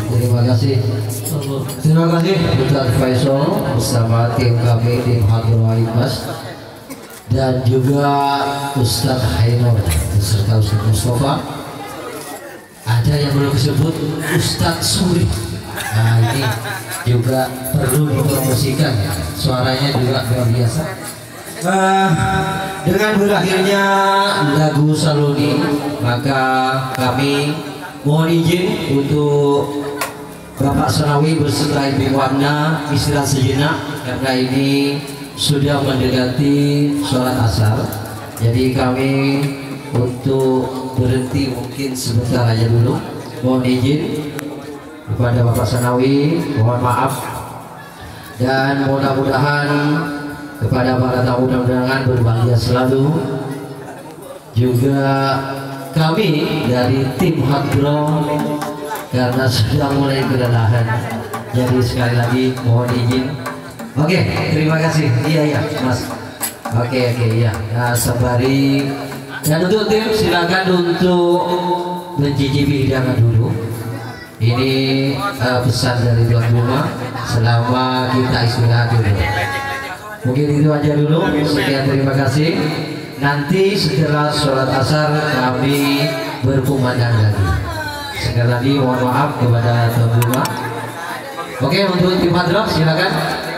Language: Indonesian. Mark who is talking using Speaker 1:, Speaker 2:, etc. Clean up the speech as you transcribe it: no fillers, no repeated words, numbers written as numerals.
Speaker 1: Terima kasih. Terima kasih Ustaz Faisal bersama tim kami tim Hadroh Mas dan juga Ustaz Hainur beserta Ustaz Mustafa. Ada yang belum disebut Ustaz Suri. Nah ini juga perlu dipromosikan, suaranya juga luar biasa. Dengan berakhirnya lagu Saloni, maka kami mohon izin untuk Bapak Senawi beserta Ibu Wana istirahat sejenak karena ini sudah mendekati sholat asar. Jadi kami untuk berhenti mungkin sebentar aja dulu. Mohon izin kepada Bapak Senawi, mohon maaf dan mudah-mudahan kepada para tamu undangan berbahagia selalu. Juga kami dari tim Hadroh karena sudah mulai kelelahan, jadi sekali lagi mohon izin. Oke, terima kasih. Iya Mas. Oke iya. Nah, sembari dan untuk tim silakan untuk mencicipi hidangan dulu. Ini pesan dari tuan rumah selama kita istirahat dulu. Mungkin itu aja dulu. Sekian, terima kasih. Nanti setelah sholat asar kami berkumandang lagi. Sekali lagi mohon maaf kepada tuan rumah. Oke, untuk tim Hadroh silakan.